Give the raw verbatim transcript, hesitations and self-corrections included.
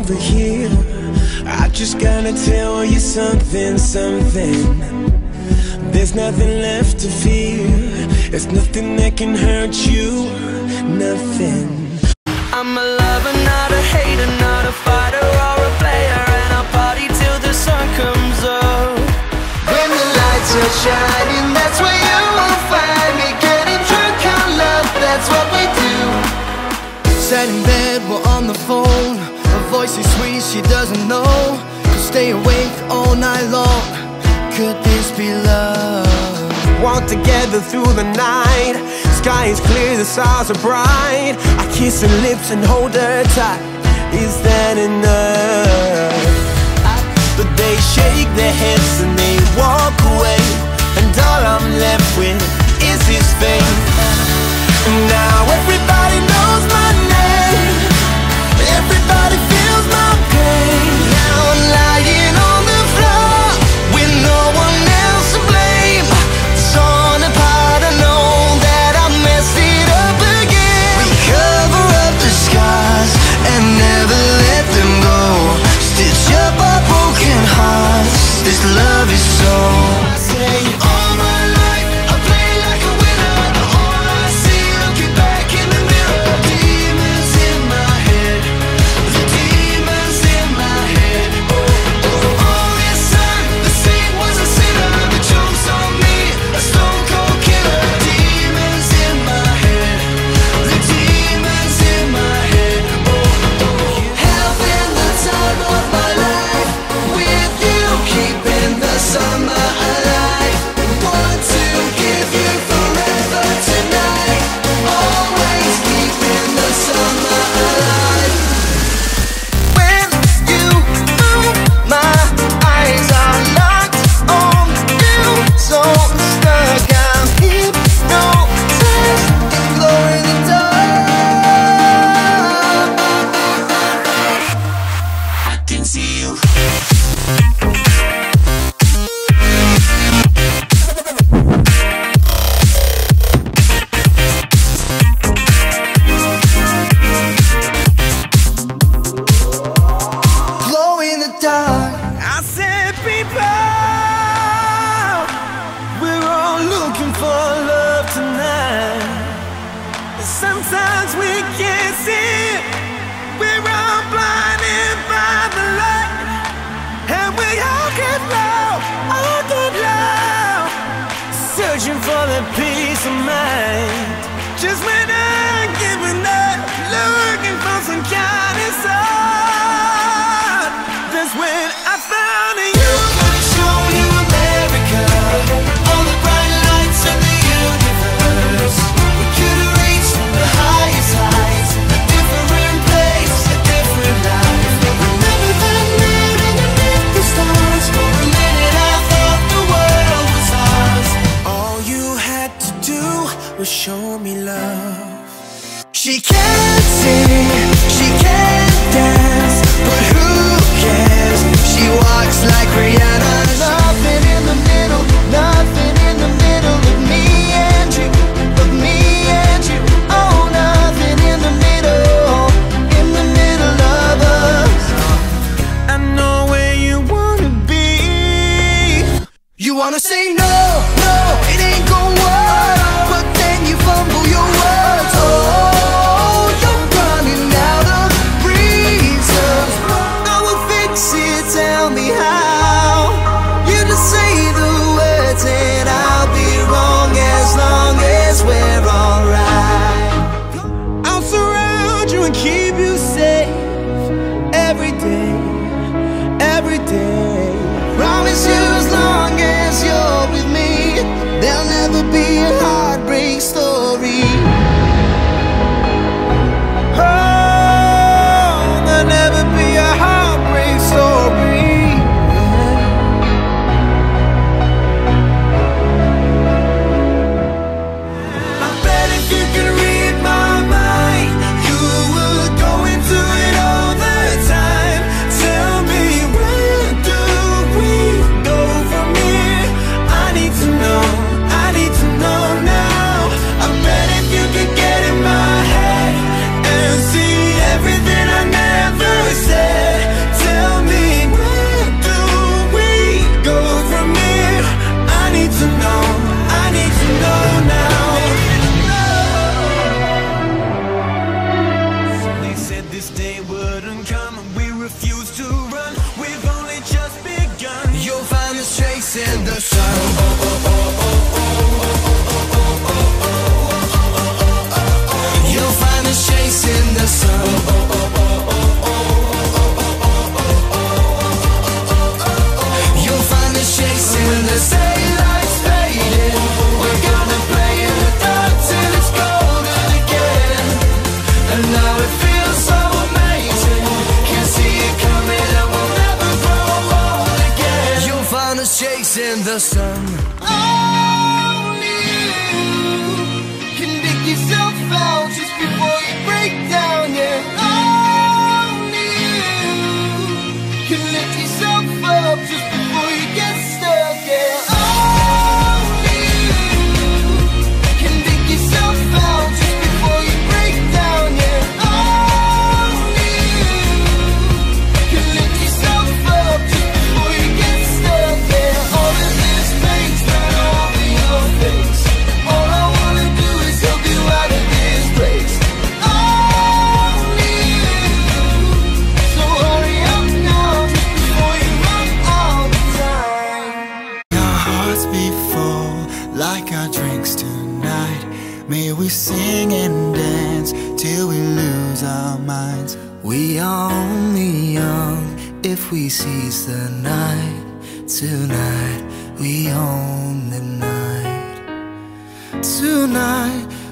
over here. I just gotta tell you something, something. There's nothing left to fear. There's nothing that can hurt you, nothing. I'm a lover, not a hater, not a fighter or a player, and I'll party till the sun comes up. When the lights are shining, that's where you will find me. Getting drunk on love, that's what we do. Sat in bed, we're on the phone. Her voice is sweet, she doesn't know. Could stay awake all night long. Could this be love? Walk together through the night. Sky is clear, the stars are bright. I kiss her lips and hold her tight. Is that enough? But they shake their heads and they walk away, and all I'm left with is his face. Now everybody knows my name. Everybody feels my pain. Now I'm lying on the floor with no one else to blame. Torn apart, I know that I messed it up again. We cover up the scars and never let them go. Stitch up our broken hearts. This love is so. I say all my life I play like a winner. All I see looking back in the mirror. Demons in my head. The demons in my head. Oh, oh, all this time the saint was a sinner. The joke's on me, a stone cold killer. Demons in my head. The demons in my head. Oh, oh. Having the time of my life with you, keeping the summer alive. Want to give you forever tonight. Always keeping the summer alive. When you move, my eyes are locked on you. So stuck, I'm hypnotized and glow in the dark. I can see you. Glow in the dark. I said, people, we're all looking for love tonight. Sometimes we can't see it. We're all blinded by the light, and we all get low, all get low, searching for the peace of mind. Just when I'm giving up, looking for some kind of sun, that's when I found you. Could've shown you America, all the bright lights of the universe. We could've reached the highest heights, a different place, a different life. Remember that night underneath the stars? For a minute I thought the world was ours. All you had to do was show me love. She can't sing, she can't dance, but who cares? She walks like Rihanna. Nothing in the middle, nothing in the middle of me and you, of me and you. Oh, nothing in the middle, in the middle of us. I know where you wanna be. You wanna say no, no, it ain't gon' work, but then you fumble your words. Oh, you're running out of reasons. I will fix it, tell me how. You just say the words and I'll be wrong as long as we're alright. I'll surround you and keep you safe every day, every day. Promise you as long as you're with me, there'll never be the sun. Only you can dig yourself out just before you break down, yeah. Only you can lift yourself up just before you get stuck, yeah. Only you can dig yourself out just before you break down, yeah. Only you can lift yourself up just before you get stuck, yeah. All of this pain's right over your face. All I wanna do is help you out of this place. Only you. So hurry up now just before you run out of time. Our hearts beat full like our drinks tonight. May we sing and dance till we lose our minds. We are only young if we seize the night. Tonight we own the night. Tonight